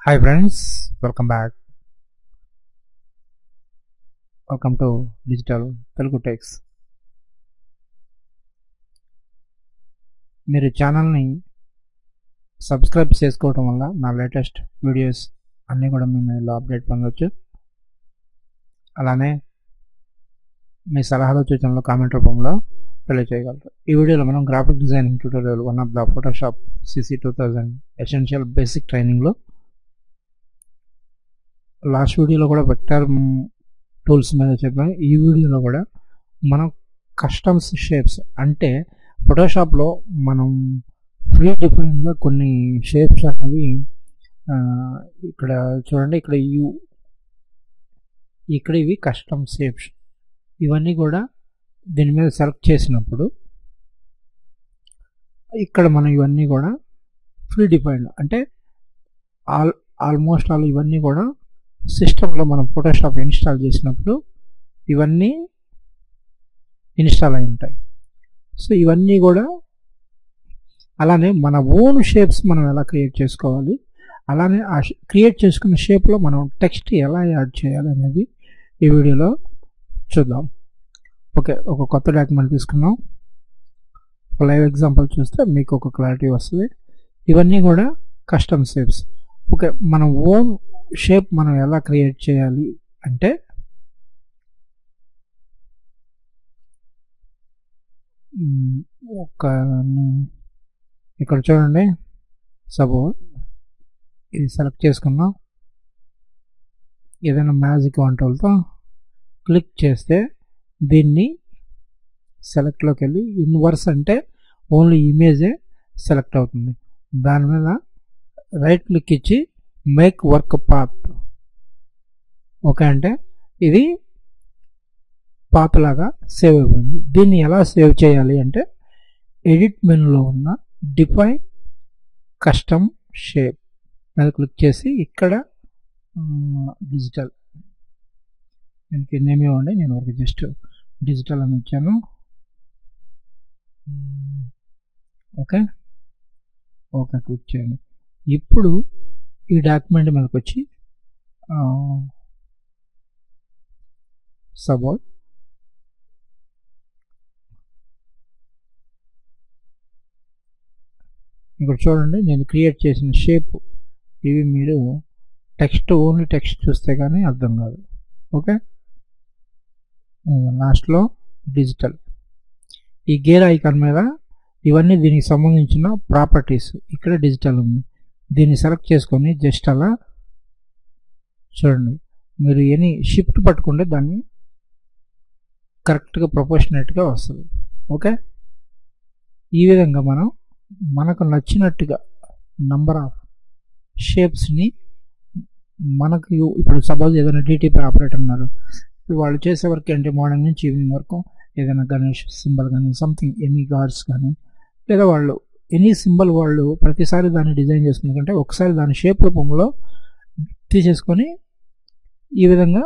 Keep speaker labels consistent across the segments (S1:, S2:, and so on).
S1: Hi friends, welcome back. Welcome to Digital Telugu Techs. మీరు ఛానల్ని subscribe చేసుకోవడం వల్ల నా లేటెస్ట్ వీడియోస్ అన్నీ కూడా మీ మెయిల్లో అప్డేట్ పొందవచ్చు. అలానే మీ సలహాలు సూచనలు కామెంట్ రూపంలో తెలియజేయగలరు. ఈ వీడియోలో మనం graphic designing tutorial one of the Photoshop CC 2000 essential basic ట్రైనింగ్లో లాస్ట్ వీడియోలో కూడా వెక్టర్ టూల్స్ మీద చెప్పాను. ఈ వీడియోలో కూడా మనం కస్టమ్స్ షేప్స్ అంటే ఫోటోషాప్లో మనం ప్రీ డిఫైన్డ్గా కొన్ని షేప్స్ అనేవి ఇక్కడ చూడండి, ఇక్కడ ఇవి కస్టమ్ షేప్స్. ఇవన్నీ కూడా దీని మీద సెలెక్ట్ చేసినప్పుడు ఇక్కడ మనం ఇవన్నీ కూడా ప్రీ డిఫైన్డ్ అంటే ఆల్మోస్ట్ ఆల్ ఇవన్నీ కూడా సిస్టంలో మనం ఫోటోషాప్ ఇన్స్టాల్ చేసినప్పుడు ఇవన్నీ ఇన్స్టాల్ అయి ఉంటాయి. సో ఇవన్నీ కూడా అలానే మన ఓన్ షేప్స్ మనం ఎలా క్రియేట్ చేసుకోవాలి, అలానే ఆ క్రియేట్ చేసుకున్న షేప్లో మనం టెక్స్ట్ ఎలా యాడ్ చేయాలి అనేది ఈ వీడియోలో చూద్దాం. ఓకే, ఒక కొత్త డాక్యుమెంట్ తీసుకున్నాం. ఒక లైవ్ ఎగ్జాంపుల్ చూస్తే మీకు ఒక క్లారిటీ వస్తుంది. ఇవన్నీ కూడా కస్టమ్ షేప్స్. ఓకే, మన ఓన్ షేప్ మనం ఎలా క్రియేట్ చేయాలి అంటే ఇక్కడ చూడండి, సపోజ్ ఇది సెలెక్ట్ చేసుకున్నాం. ఏదైనా మ్యాజిక్ వంటలతో క్లిక్ చేస్తే దీన్ని సెలెక్ట్లోకి వెళ్ళి ఇన్వర్స్ అంటే ఓన్లీ ఇమేజే సెలెక్ట్ అవుతుంది. దాని మీద రైట్ క్లిక్ ఇచ్చి మేక్ వర్క్ పాత్. ఓకే, అంటే ఇది పాత్ లాగా సేవ్ అయిపోయింది. దీన్ని ఎలా సేవ్ చేయాలి అంటే ఎడిట్ మెనూలో ఉన్న డిఫైన్ కస్టమ్ షేప్ మీద క్లిక్ చేసి ఇక్కడ డిజిటల్ దీనికి నేమ్ ఇవ్వండి. నేను ఒక జస్ట్ డిజిటల్ అని ఇచ్చాను. ఓకే ఓకే క్లిక్ చేయండి. ఇప్పుడు ఈ డాక్యుమెంట్ మీదకి వచ్చి సపోజ్ ఇక్కడ చూడండి, నేను క్రియేట్ చేసిన షేప్ ఇవి. మీరు ఓన్లీ టెక్స్ట్ చూస్తే కానీ అర్థం కాదు. ఓకే, లాస్ట్లో డిజిటల్ ఈ గేర్ ఐకాన్ మీద ఇవన్నీ దీనికి సంబంధించిన ప్రాపర్టీస్ ఇక్కడ డిజిటల్ ఉంది. దీన్ని సెలెక్ట్ చేసుకొని జస్ట్ అలా చూడండి. మీరు ఎనీ షిఫ్ట్ పట్టుకుంటే దాన్ని కరెక్ట్గా ప్రొపోర్షనేట్గా వస్తుంది. ఓకే, ఈ విధంగా మనకు నచ్చినట్టుగా నంబర్ ఆఫ్ షేప్స్ని మనకు ఇప్పుడు సపోజ్ ఏదైనా DTP ఆపరేటర్ ఉన్నారు, వాళ్ళు చేసే వర్క్ ఏంటి, మార్నింగ్ నుంచి ఈవినింగ్ వరకు ఏదైనా గణేష్ సింబల్ కానీ సంథింగ్ ఎనీ గాడ్స్ కానీ లేదా వాళ్ళు ఎనీ సింబల్ వాళ్ళు ప్రతిసారి దాన్ని డిజైన్ చేసుకుంటే ఒకసారి దాని షేప్ రూపంలో తీసేసుకొని ఈ విధంగా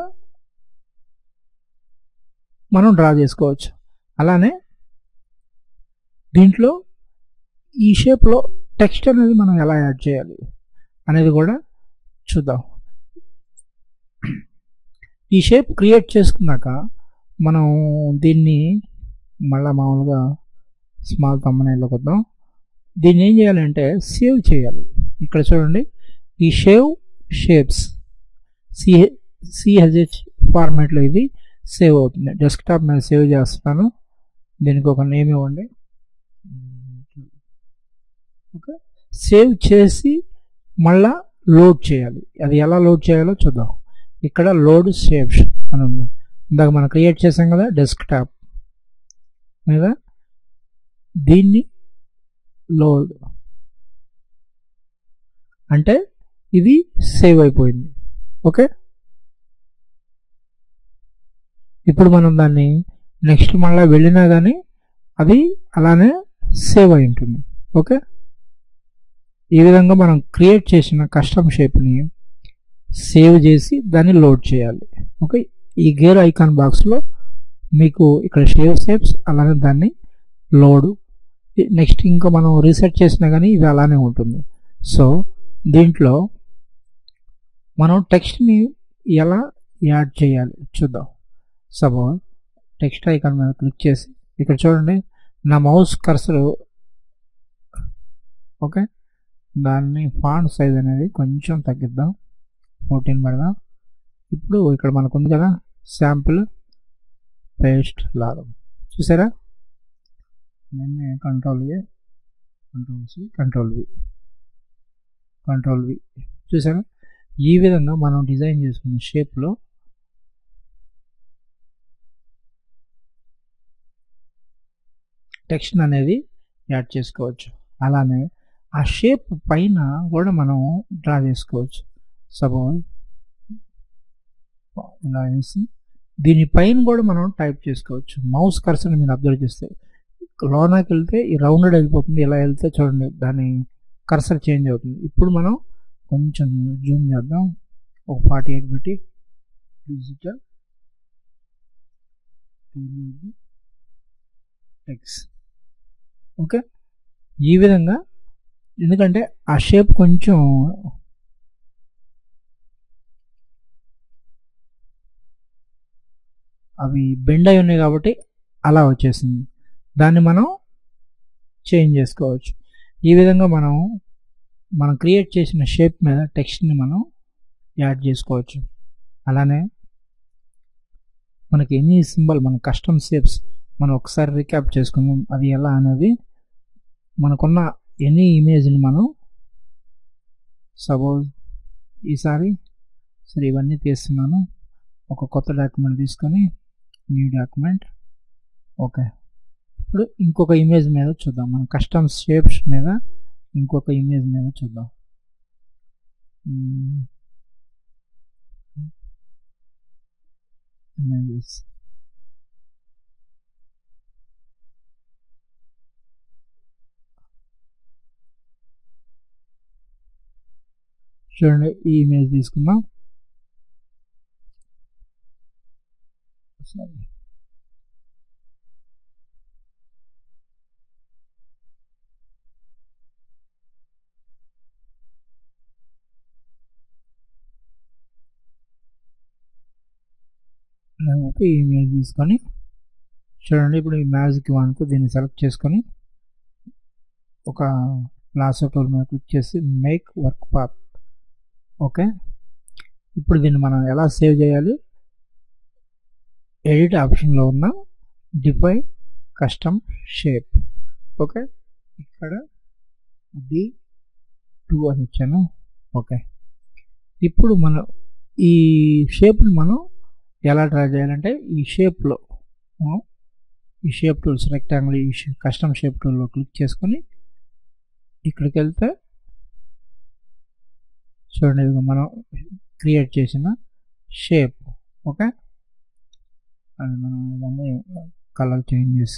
S1: మనం డ్రా చేసుకోవచ్చు. అలానే దీంట్లో ఈ షేప్లో టెక్స్ట్ అనేది మనం ఎలా యాడ్ చేయాలి అనేది కూడా చూద్దాం. ఈ షేప్ క్రియేట్ చేసుకున్నాక మనం దీన్ని మళ్ళీ మామూలుగా స్మాల్ థంబ్నెయిల్లోకి వద్దాం. దీన్ని ఏం చేయాలంటే సేవ్ చేయాలి. ఇక్కడ చూడండి, ఈ షేప్స్ CSH ఫార్మాట్లో ఇది సేవ్ అవుతుంది. డెస్క్టాప్ మీద సేవ్ చేస్తున్నాను. దీనికి ఒక నేమ్ ఇవ్వండి. ఓకే, సేవ్ చేసి మళ్ళా లోడ్ చేయాలి. అది ఎలా లోడ్ చేయాలో చూద్దాం. ఇక్కడ లోడ్ షేప్స్ అని ఉంది. ఇందాక మనం క్రియేట్ చేసాం కదా డెస్క్టాప్ మీద, దీన్ని లోడ్ అంటే ఇది సేవ్ అయిపోయింది. ఓకే, ఇప్పుడు మనం దాన్ని నెక్స్ట్ మళ్ళీ వెళ్ళినా కానీ అది అలానే సేవ్ అయి ఉంటుంది. ఓకే, ఈ విధంగా మనం క్రియేట్ చేసిన కస్టమ్ షేప్ని సేవ్ చేసి దాన్ని లోడ్ చేయాలి. ఓకే, ఈ గేర్ ఐకాన్ బాక్స్లో మీకు ఇక్కడ షేప్స్ అలానే దాన్ని లోడ్. నెక్స్ట్ ఇంకా మనం రీసెట్ చేసినా కానీ ఇది అలానే ఉంటుంది. సో దీంట్లో మనం టెక్స్ట్ని ఎలా యాడ్ చేయాలి చూద్దాం. సపోజ్ టెక్స్ట్ ఐకాన్ మీద క్లిక్ చేసి ఇక్కడ చూడండి నా మౌస్ కర్సర్, ఓకే, దాన్ని ఫాంట్ సైజ్ అనేది కొంచెం తగ్గిద్దాం, 14 పెడదాం. ఇప్పుడు ఇక్కడ మనకు ఉంది కదా శాంపుల్ పేస్ట్ లాగా, చూసారా? నేను కంట్రోల్-A, కంట్రోల్-C, కంట్రోల్-V చూసారా? ఈ విధంగా మనం డిజైన్ చేసుకున్న షేప్లో టెక్స్ట్ అనేది యాడ్ చేసుకోవచ్చు. అలానే ఆ షేప్ పైన కూడా మనం డ్రా చేసుకోవచ్చు. సపోజ్ ఇలా వేసి దీనిపైన కూడా మనం టైప్ చేసుకోవచ్చు. మౌస్ కర్సర్ని మీరు అబ్జర్వ్ చేస్తే లోనకి వెళ్తే ఈ రౌండెడ్ వెళ్ళిపోతుంది, ఇలా వెళ్తే చూడండి దాని కర్సర్ చేంజ్ అవుతుంది. ఇప్పుడు మనం కొంచెం జూమ్ చేద్దాం, ఒక 48 పెట్టి డిజిటల్ తెలుగు టెక్స్ట్, ఓకే. ఈ విధంగా, ఎందుకంటే ఆ షేప్ కొంచెం అవి బెండ్ అయి ఉన్నాయి కాబట్టి అలా వచ్చేసింది. దాన్ని మనం చేంజ్ చేసుకోవచ్చు. ఈ విధంగా మనం క్రియేట్ చేసిన షేప్ మీద టెక్స్ట్ని మనం యాడ్ చేసుకోవచ్చు. అలానే మనకి ఎనీ సింబల్, మన కస్టమ్ షేప్స్ మనం ఒకసారి రీక్యాప్ చేసుకుందాం అది ఎలా అనేది. మనకున్న ఎనీ ఇమేజ్ని మనం సపోజ్ ఈసారి సరే ఇవన్నీ తీస్తున్నాను, ఒక కొత్త డాక్యుమెంట్ తీసుకొని న్యూ డాక్యుమెంట్, ఓకే. ఇప్పుడు ఇంకొక ఇమేజ్ మీద చూద్దాం, మన కస్టమ్ షేప్స్ మీద ఇంకొక ఇమేజ్ మీద చూద్దాం. ఇమేజెస్, చూడండి ఈ ఇమేజ్ తీసుకుందాం. ఈ ఇమేజ్ తీసుకొని చూడండి, ఇప్పుడు ఈ మ్యాజిక్ వాన్తో దీన్ని సెలెక్ట్ చేసుకొని ఒక లాసో టూల్ మీద క్లిక్ చేసి మేక్ వర్క్ పాత్, ఓకే. ఇప్పుడు దీన్ని మనం ఎలా సేవ్ చేయాలి? ఎడిట్ ఆప్షన్లో ఉన్న డిఫైన్ కస్టమ్ షేప్, ఓకే. ఇక్కడ D2 అని ఇచ్చాను, ఓకే. ఇప్పుడు మనం ఈ షేప్ని మనం ఎలా డ్రా చేయాలంటే ఈ షేప్లో ఈ షేప్ టూల్స్ రెక్టాంగిల్, ఈ కస్టమ్ షేప్ టూల్లో క్లిక్ చేసుకొని ఇక్కడికి వెళ్తే చూడండి మనం క్రియేట్ చేసిన షేప్, ఓకే. అది మనం ఇవన్నీ కలర్ చేంజ్ చేసి,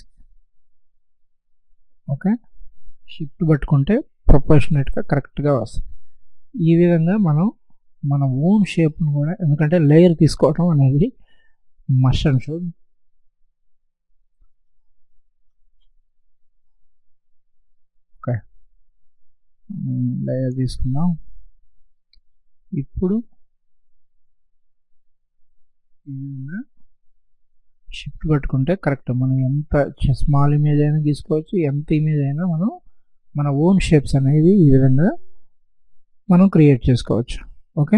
S1: ఓకే, షిఫ్ట్ పట్టుకుంటే ప్రొపోర్షనేట్గా కరెక్ట్గా వస్తుంది. ఈ విధంగా మనం మన ఓన్ షేప్ను కూడా, ఎందుకంటే లేయర్ తీసుకోవటం అనేది must and should. Okay, layer తీసుకుందాం. ఇప్పుడు ఈ విధంగా షిఫ్ట్ పట్టుకుంటే కరెక్ట్, మనం ఎంత స్మాల్ ఇమేజ్ అయినా తీసుకోవచ్చు, ఎంత ఇమేజ్ అయినా మనం మన ఓన్ షేప్స్ అనేవి ఈ విధంగా మనం క్రియేట్ చేసుకోవచ్చు, ఓకే.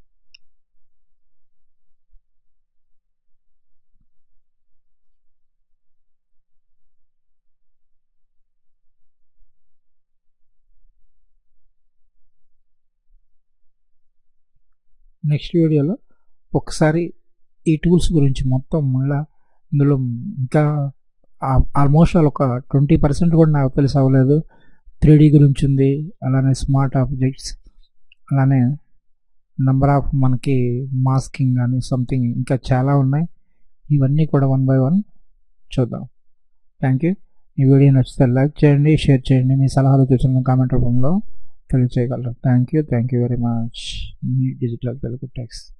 S1: నెక్స్ట్ వీడియోలో ఒకసారి ఈ టూల్స్ గురించి మొత్తం మళ్ళీ ఇందులో ఇంకా ఆల్మోస్ట్ ఒక 20% కూడా నాకు తెలిసి అవ్వలేదు. 3D గురించి ఉంది, అలానే స్మార్ట్ ఆబ్జెక్ట్స్, అలానే నెంబర్ ఆఫ్ మనకి మాస్కింగ్ కానీ సంథింగ్ ఇంకా చాలా ఉన్నాయి. ఇవన్నీ కూడా 1 by 1 చూద్దాం. Thank you. ఈ వీడియో నచ్చితే లైక్ చేయండి, షేర్ చేయండి, మీ సలహాలు సూచనలు కామెంట్ రూపంలో తెలియజేయగలరు. Thank you very much. మీ డిజిటల్ తెలుగు టెక్స్ట్.